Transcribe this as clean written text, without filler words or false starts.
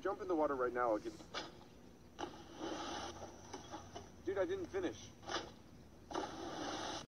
jump in the water right now, I'll give... Dude, I didn't finish.